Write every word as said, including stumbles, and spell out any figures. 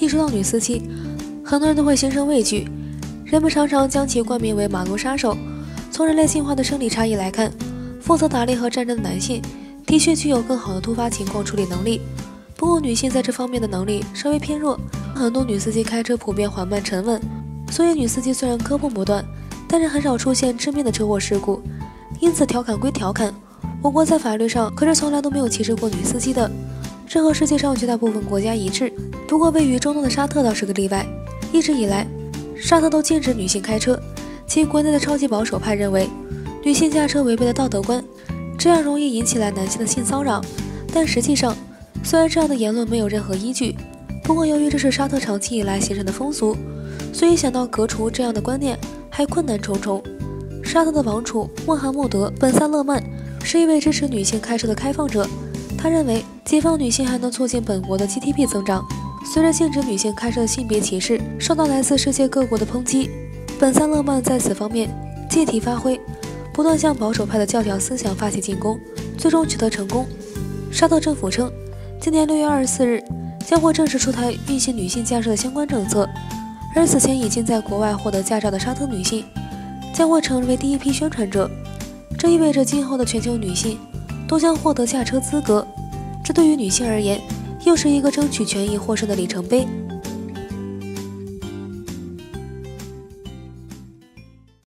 一说到女司机，很多人都会心生畏惧，人们常常将其冠名为马路杀手。从人类进化的生理差异来看，负责打猎和战争的男性的确具有更好的突发情况处理能力，不过女性在这方面的能力稍微偏弱。很多女司机开车普遍缓慢沉稳，所以女司机虽然磕碰不断，但是很少出现致命的车祸事故。因此调侃归调侃，我国在法律上可是从来都没有歧视过女司机的，这和世界上绝大部分国家一致。不过位于中东的沙特倒是个例外，一直以来沙特都禁止女性开车，其国内的超级保守派认为女性驾车违背了道德观，这样容易引起来男性的性骚扰。但实际上，虽然这样的言论没有任何依据，不过由于这是沙特长期以来形成的风俗，所以想到革除这样的观念还困难重重。沙特的王储穆罕默德·本·萨勒曼是一位支持女性开车的开放者，他认为解放女性还能促进本国的 G D P 增长。随着禁止女性开车的性别歧视受到来自世界各国的抨击，本·萨勒曼在此方面借题发挥，不断向保守派的教条思想发起进攻，最终取得成功。沙特政府称，今年六月二十四日将会正式出台运行女性驾驶的相关政策，而此前已经在国外获得驾照的沙特女性将会成为第一批宣传者。这意味着今后的全球女性都将获得驾车资格，这对于女性而言又是一个争取权益获胜的里程碑。